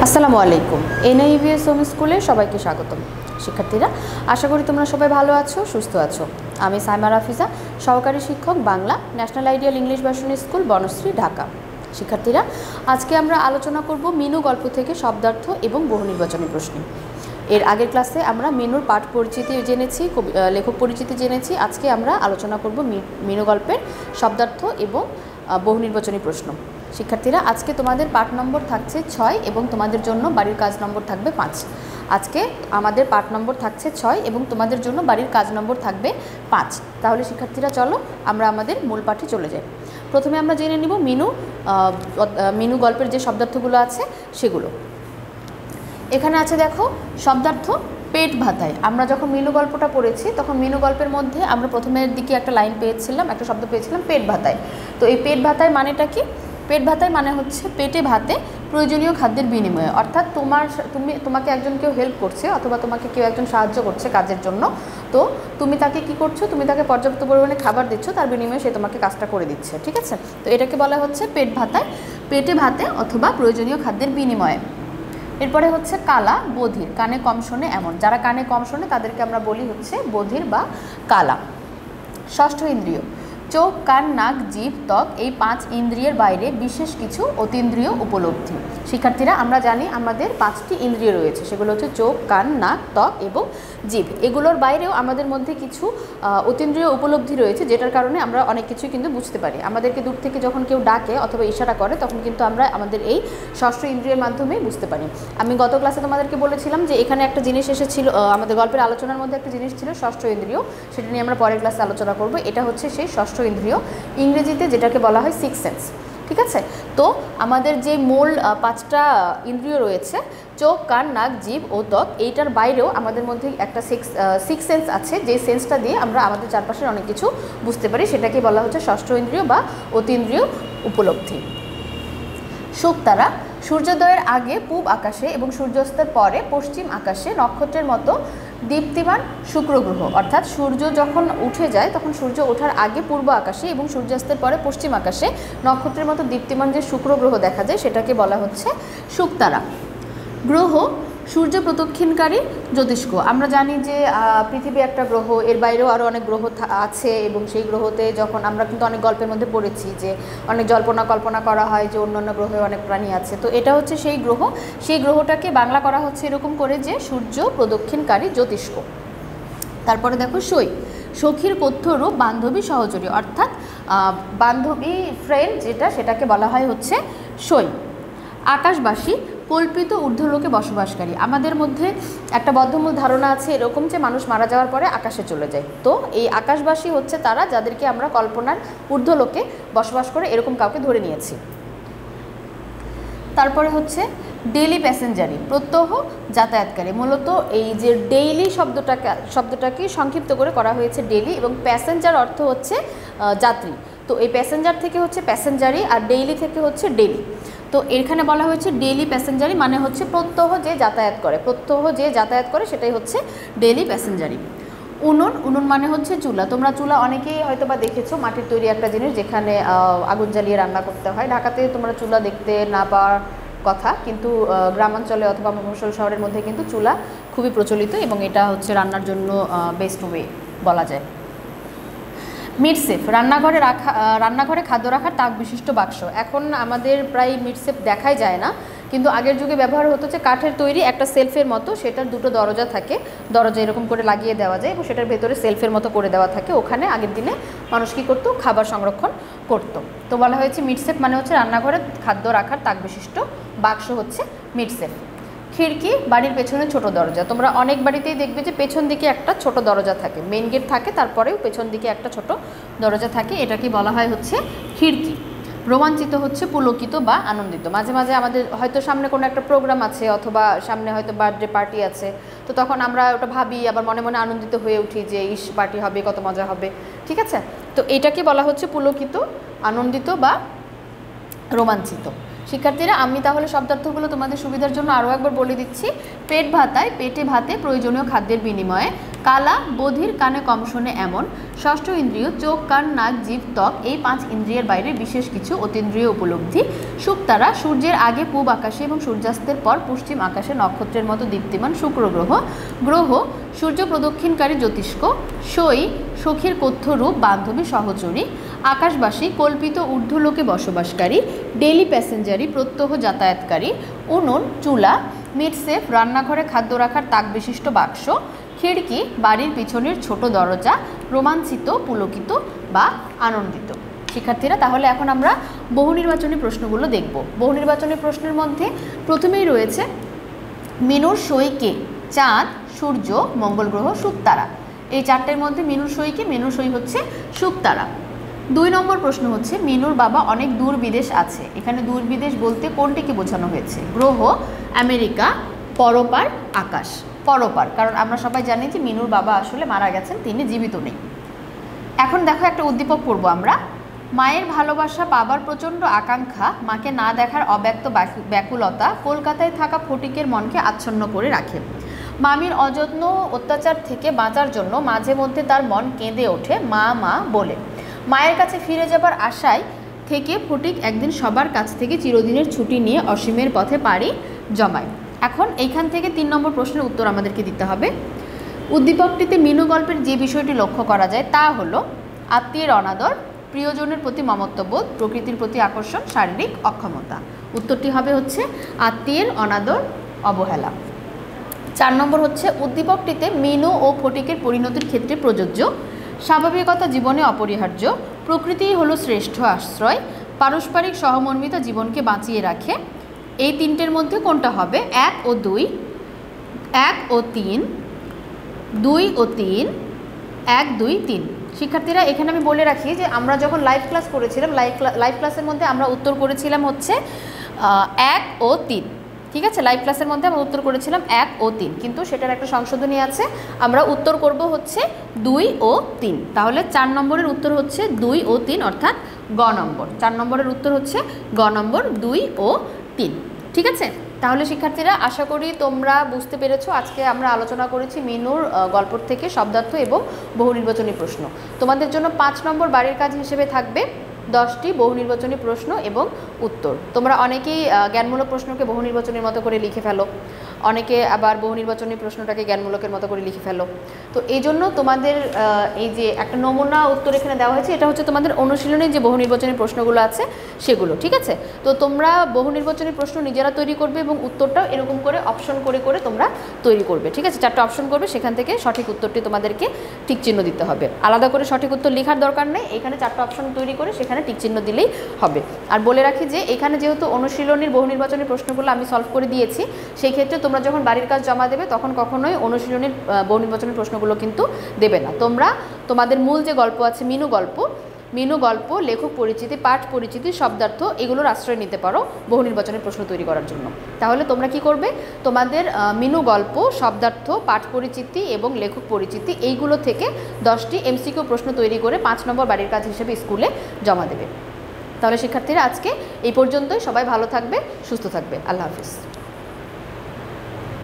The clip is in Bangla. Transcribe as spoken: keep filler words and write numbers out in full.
আসসালামু আলাইকুম। এনআইভিএস হোম স্কুলে সবাইকে স্বাগতম। শিক্ষার্থীরা, আশা করি তোমরা সবাই ভালো আছো, সুস্থ আছো। আমি সাইমা রাফিজা, সহকারী শিক্ষক, Bangla, national ideal English version school, Banasree, Dhaka. শিক্ষার্থীরা, আজকে আমরা আলোচনা করব মিনু গল্প থেকে শব্দার্থ এবং বহু নির্বাচনী প্রশ্ন। এর আগের ক্লাসে আমরা মিনুর পাঠ পরিচিতি জেনেছি, লেখক পরিচিতি জেনেছি। আজকে আমরা আলোচনা করব মিনু গল্পের শব্দার্থ এবং বহু নির্বাচনী প্রশ্ন। শিক্ষার্থীরা, আজকে তোমাদের পাঠ নম্বর থাকছে ছয় এবং তোমাদের জন্য বাড়ির কাজ নম্বর থাকবে পাঁচ। আজকে আমাদের পাঠ নম্বর থাকছে ছয় এবং তোমাদের জন্য বাড়ির কাজ নম্বর থাকবে পাঁচ। তাহলে শিক্ষার্থীরা, চলো আমরা আমাদের মূল পাঠে চলে যাই। প্রথমে আমরা জেনে নিব মিনু মিনু গল্পের যে শব্দার্থগুলো আছে সেগুলো। এখানে আছে দেখো শব্দার্থ পেট ভাতায়। আমরা যখন মিনু গল্পটা পড়েছি তখন মিনু গল্পের মধ্যে আমরা প্রথমের দিকে একটা লাইন পেয়েছিলাম, একটা শব্দ পেয়েছিলাম পেট ভাতায়। তো এই পেট ভাতায় মানেটা কি? পেট ভাতায় মানে হচ্ছে পেটে ভাতে প্রয়োজনীয় খাদ্যের বিনিময়ে। অর্থাৎ তোমার তুমি তোমাকে একজন কেউ হেল্প করছে অথবা তোমাকে কেউ একজন সাহায্য করছে কাজের জন্য, তো তুমি তাকে কি করছো? তুমি তাকে পর্যাপ্ত পরিমাণে খাবার দিচ্ছ, তার বিনিময়ে সে তোমাকে কাজটা করে দিচ্ছে। ঠিক আছে? তো এটাকে বলা হচ্ছে পেট ভাতায়, পেটে ভাতে অথবা প্রয়োজনীয় খাদ্যের বিনিময়ে। এরপরে হচ্ছে কালা, বধির, কানে কম শোনে এমন। যারা কানে কম শোনে তাদেরকে আমরা বলি হচ্ছে বধির বা কালা। ষষ্ঠ ইন্দ্রিয়, চোখ, কান, নাক, জিভ, ত্বক, এই পাঁচ ইন্দ্রিয়ের বাইরে বিশেষ কিছু অতীন্দ্রিয় উপলব্ধি। শিক্ষার্থীরা, আমরা জানি আমাদের পাঁচটি ইন্দ্রিয় রয়েছে, সেগুলো হচ্ছে চোখ, কান, নাক, ত্বক এবং জিভ। এগুলোর বাইরেও আমাদের মধ্যে কিছু অতীন্দ্রিয় উপলব্ধি রয়েছে, যেটার কারণে আমরা অনেক কিছুই কিন্তু বুঝতে পারি। আমাদেরকে দূর থেকে যখন কেউ ডাকে অথবা ইশারা করে তখন কিন্তু আমরা আমাদের এই ষষ্ঠ ইন্দ্রিয়ের মাধ্যমেই বুঝতে পারি। আমি গত ক্লাসে তোমাদেরকে বলেছিলাম যে এখানে একটা জিনিস এসেছিল, আমাদের গল্পের আলোচনার মধ্যে একটা জিনিস ছিল ষষ্ঠ ইন্দ্রিয়, সেটা নিয়ে আমরা পরের ক্লাসে আলোচনা করব। এটা হচ্ছে সেই ষষ্ঠ ইন্দ্রিয়, ইংরেজিতে যেটাকে বলা হয় সিক্স সেন্স। ঠিক আছে? তো আমাদের যে মূল পাঁচটা ইন্দ্রিয় রয়েছে, চোখ, কান, নাক, জিভ ও ত্বক, এইটার বাইরেও আমাদের মধ্যে একটা সিক্স সিক্স সেন্স আছে, যে সেন্সটা দিয়ে আমরা আমাদের চারপাশের অনেক কিছু বুঝতে পারি। সেটাকে বলা হচ্ছে ষষ্ঠ ইন্দ্রিয় বা অতীন্দ্রিয় উপলব্ধি। শুকতারা, সূর্যোদয়ের আগে পূব আকাশে এবং সূর্যাস্তের পরে পশ্চিম আকাশে নক্ষত্রের মতো দীপ্তিমান শুক্র গ্রহ। অর্থাৎ সূর্য যখন উঠে যায় তখন সূর্য ওঠার আগে পূর্ব আকাশে এবং সূর্যাস্তের পরে পশ্চিম আকাশে নক্ষত্রের মতো দীপ্তিমান যে শুক্র গ্রহ দেখা যায় সেটাকে বলা হচ্ছে শুকতারা। গ্রহ, সূর্য প্রদক্ষিণকারী জ্যোতিষ্ক। আমরা জানি যে পৃথিবী একটা গ্রহ, এর বাইরেও আরও অনেক গ্রহ আছে এবং সেই গ্রহতে যখন আমরা কিন্তু অনেক গল্পের মধ্যে পড়েছি যে অনেক জল্পনা কল্পনা করা হয় যে অন্যান্য গ্রহে অনেক প্রাণী আছে। তো এটা হচ্ছে সেই গ্রহ। সেই গ্রহটাকে বাংলা করা হচ্ছে এরকম করে যে সূর্য প্রদক্ষিণকারী জ্যোতিষ্ক। তারপরে দেখো সই, সখীর কথ্য রূপ, বান্ধবী, সহচরী। অর্থাৎ বান্ধবী, ফ্রেন্ড যেটা, সেটাকে বলা হয় হচ্ছে সই। আকাশবাসী, কল্পিত ঊর্ধ্বলোকে বসবাসকারী। আমাদের মধ্যে একটা বদ্ধমূল ধারণা আছে এরকম যে মানুষ মারা যাওয়ার পরে আকাশে চলে যায়। তো এই আকাশবাসী হচ্ছে তারা যাদেরকে আমরা কল্পনার ঊর্ধ্বলোকে বসবাস করে এরকম কাউকে ধরে নিয়েছি। তারপরে হচ্ছে ডেইলি প্যাসেঞ্জারি, প্রত্যহ যাতায়াতকারী। মূলত এই যে ডেইলি শব্দটাকে শব্দটাকে সংক্ষিপ্ত করে করা হয়েছে ডেইলি, এবং প্যাসেঞ্জার অর্থ হচ্ছে যাত্রী। তো এই প্যাসেঞ্জার থেকে হচ্ছে প্যাসেঞ্জারি আর ডেইলি থেকে হচ্ছে ডেইলি। তো এখানে বলা হয়েছে ডেইলি প্যাসেঞ্জারি মানে হচ্ছে প্রত্যহ যে যাতায়াত করে, প্রত্যহ যে যাতায়াত করে সেটাই হচ্ছে ডেইলি প্যাসেঞ্জারি। উনুন, উনুন মানে হচ্ছে চুলা। তোমরা চুলা অনেকেই হয়তো বা দেখেছো, মাটির তৈরি একটা জিনিস যেখানে আগুন জ্বালিয়ে রান্না করতে হয়। ঢাকাতে তোমরা চুলা দেখতে না পাওয়ার কথা, কিন্তু গ্রামাঞ্চলে অথবা মফস্বল শহরের মধ্যে কিন্তু চুলা খুবই প্রচলিত এবং এটা হচ্ছে রান্নার জন্য বেস্ট ওয়ে বলা যায়। মিটসেফ, রান্নাঘরে রাখা রান্নাঘরে খাদ্য রাখার তাক বিশিষ্ট বাক্স। এখন আমাদের প্রায় মিটসেফ দেখাই যায় না, কিন্তু আগের যুগে ব্যবহার হতো যে কাঠের তৈরি একটা সেলফের মতো, সেটার দুটো দরজা থাকে, দরজা এরকম করে লাগিয়ে দেওয়া যায় এবং সেটার ভেতরে সেলফের মতো করে দেওয়া থাকে। ওখানে আগের দিনে মানুষ কী করতো? খাবার সংরক্ষণ করতো। তো বলা হয়েছে মিটসেফ মানে হচ্ছে রান্নাঘরে খাদ্য রাখার তাক বিশিষ্ট বাক্স হচ্ছে মিটসেফ। খিড়কি, বাড়ির পেছনে ছোট দরজা। তোমরা অনেক বাড়িতেই দেখবে যে পেছন দিকে একটা ছোট দরজা থাকে, মেইন গেট থাকে, তারপরেও পেছন দিকে একটা ছোট দরজা থাকে, এটাকে বলা হয় হচ্ছে খিড়কি। রোমাঞ্চিত হচ্ছে পুলকিত বা আনন্দিত। মাঝে মাঝে আমাদের হয়তো সামনে কোনো একটা প্রোগ্রাম আছে অথবা সামনে হয়তো বার্থডে পার্টি আছে, তো তখন আমরা ওটা ভাবি, আবার মনে মনে আনন্দিত হয়ে উঠি যে ইস পার্টি হবে, কত মজা হবে। ঠিক আছে? তো এটাকে বলা হচ্ছে পুলকিত, আনন্দিত বা রোমাঞ্চিত। শিক্ষার্থীরা আমি তাহলে শব্দার্থগুলো তোমাদের সুবিধার জন্য আরও একবার বলে দিচ্ছি। পেট ভাতায়, পেটে ভাতে প্রয়োজনীয় খাদ্যের বিনিময়ে, কালা, বধির, কানে কম শোনে এমন, ষষ্ঠ ইন্দ্রিয় চোখ, কান, নাক, জিভ, ত্বক এই পাঁচ ইন্দ্রিয়ের বাইরে বিশেষ কিছু অতীন্দ্রিয় উপলব্ধি, শুকতারা, সূর্যের আগে পূব আকাশে এবং সূর্যাস্তের পর পশ্চিম আকাশে নক্ষত্রের মতো দীপ্তিমান শুক্র গ্রহ, গ্রহ, সূর্য প্রদক্ষিণকারী জ্যোতিষ্ক, সই, সখীর কথ্যরূপ, বান্ধবী, সহচরী, আকাশবাসী, কল্পিত ঊর্ধ্বলোকে বসবাসকারী, ডেইলি প্যাসেঞ্জারি, প্রত্যহ যাতায়াতকারী, উনুন, চুলা, মিটসেফ, রান্নাঘরে খাদ্য রাখার তাক বিশিষ্ট বাক্স, খিড়কি, বাড়ির পিছনের ছোট দরজা, রোমাঞ্চিত, পুলকিত বা আনন্দিত। শিক্ষার্থীরা তাহলে এখন আমরা বহু নির্বাচনী প্রশ্নগুলো দেখব। বহু নির্বাচনী প্রশ্নের মধ্যে প্রথমেই রয়েছে মিনুর সই কে? চাঁদ, সূর্য, মঙ্গল গ্রহ, শুকতারা। এই চারটের মধ্যে মিনুর সই কে? মিনুর সই হচ্ছে শুকতারা। দুই নম্বর প্রশ্ন হচ্ছে মিনুর বাবা অনেক দূর বিদেশ আছে। এখানে দূর বিদেশ বলতে কোনটিকে বোঝানো হয়েছে? গ্রহ, আমেরিকা, পরপার, আকাশ। পরপার, কারণ আমরা সবাই জানি যে মিনুর বাবা আসলে মারা গেছেন, তিনি জীবিত নেই। এখন দেখো একটা উদ্দীপক পড়বো আমরা। মায়ের ভালোবাসা পাবার প্রচণ্ড আকাঙ্ক্ষা, মাকে না দেখার অব্যক্ত ব্যাকুলতা কলকাতায় থাকা ফটিকের মনকে আচ্ছন্ন করে রাখে। মামির অযত্ন অত্যাচার থেকে বাঁচার জন্য মাঝে মধ্যে তার মন কেঁদে ওঠে মা মা বলে। মায়ের কাছে ফিরে যাবার আশায় থেকে ফটিক একদিন সবার কাছ থেকে চিরদিনের ছুটি নিয়ে অসীমের পথে পাড়ি জমায়। এখন এইখান থেকে তিন নম্বর প্রশ্নের উত্তর আমাদেরকে দিতে হবে। উদ্দীপকটিতে মিনু গল্পের যে বিষয়টি লক্ষ্য করা যায় তা হলো আত্মীয়ের অনাদর, প্রিয়জনের প্রতি মমত্ববোধ, প্রকৃতির প্রতি আকর্ষণ, শারীরিক অক্ষমতা। উত্তরটি হবে হচ্ছে আত্মীয়ের অনাদর, অবহেলা। চার নম্বর হচ্ছে উদ্দীপকটিতে মিনু ও ফটিকের পরিণতির ক্ষেত্রে প্রযোজ্য। স্বাভাবিকতা জীবনে অপরিহার্য, প্রকৃতিই হলো শ্রেষ্ঠ আশ্রয়, পারস্পরিক সহমর্মিতা জীবনকে বাঁচিয়ে রাখে। এই তিনটের মধ্যে কোনটা হবে? এক ও দুই, এক ও তিন, দুই ও তিন, এক দুই তিন। শিক্ষার্থীরা এখানে আমি বলে রাখি যে আমরা যখন লাইভ ক্লাস করেছিলাম, লাইভ লাইভ ক্লাসের মধ্যে আমরা উত্তর করেছিলাম হচ্ছে এক ও তিন। ঠিক আছে, লাইভ ক্লাসের মধ্যে আমরা উত্তর করেছিলাম এক ও তিন, কিন্তু সেটার একটা সংশোধনী আছে, আমরা উত্তর করব হচ্ছে দুই ও তিন। তাহলে চার নম্বরের উত্তর হচ্ছে দুই ও তিন, অর্থাৎ গ নম্বর। চার নম্বরের উত্তর হচ্ছে গ নম্বর, দুই ও তিন। ঠিক আছে, তাহলে শিক্ষার্থীরা আশা করি তোমরা বুঝতে পেরেছো। আজকে আমরা আলোচনা করেছি মিনুর গল্প থেকে শব্দার্থ এবং বহু নির্বাচনী প্রশ্ন। তোমাদের জন্য পাঁচ নম্বর বাড়ির কাজ হিসেবে থাকবে দশটি বহু নির্বাচনী প্রশ্ন এবং উত্তর। তোমরা অনেকেই জ্ঞানমূলক প্রশ্নকে বহু নির্বাচনের মতো করে লিখে ফেলো, অনেকে আবার বহু নির্বাচনী প্রশ্নটাকে জ্ঞানমূলকের মতো করে লিখে ফেলো। তো এই জন্য তোমাদের এই যে একটা নমুনা উত্তর এখানে দেওয়া হয়েছে, এটা হচ্ছে তোমাদের অনুশীলনের যে বহু নির্বাচনী প্রশ্নগুলো আছে সেগুলো। ঠিক আছে, তো তোমরা বহু নির্বাচনী প্রশ্ন নিজেরা তৈরি করবে এবং উত্তরটাও এরকম করে অপশন করে করে তোমরা তৈরি করবে। ঠিক আছে, চারটা অপশন করবে, সেখান থেকে সঠিক উত্তরটি তোমাদেরকে টিক চিহ্ন দিতে হবে। আলাদা করে সঠিক উত্তর লেখার দরকার নেই, এখানে চারটা অপশন তৈরি করে সেখানে টিক চিহ্ন দিলেই হবে। আর বলে রাখি যে এখানে যেহেতু অনুশীলনীর বহু নির্বাচনী প্রশ্নগুলো আমি সলভ করে দিয়েছি, সেই ক্ষেত্রে তোমরা যখন বাড়ির কাজ জমা দেবে তখন কখনোই অনুশীলনীর বহু নির্বাচনী প্রশ্নগুলো কিন্তু দেবে না। তোমরা তোমাদের মূল যে গল্প আছে মিনু গল্প, মিনু গল্প, লেখক পরিচিতি, পাঠ পরিচিতি, শব্দার্থ এগুলোর আশ্রয় নিতে পারো বহু নির্বাচনী প্রশ্ন তৈরি করার জন্য। তাহলে তোমরা কি করবে, তোমাদের মিনু গল্প, শব্দার্থ, পাঠ পরিচিতি এবং লেখক পরিচিতি এইগুলো থেকে দশটি এমসিকিউ প্রশ্ন তৈরি করে পাঁচ নম্বর বাড়ির কাজ হিসেবে স্কুলে জমা দেবে। তাহলে শিক্ষার্থীরা আজকে এই পর্যন্তই। সবাই ভালো থাকবে, সুস্থ থাকবে। আল্লাহ হাফিজ।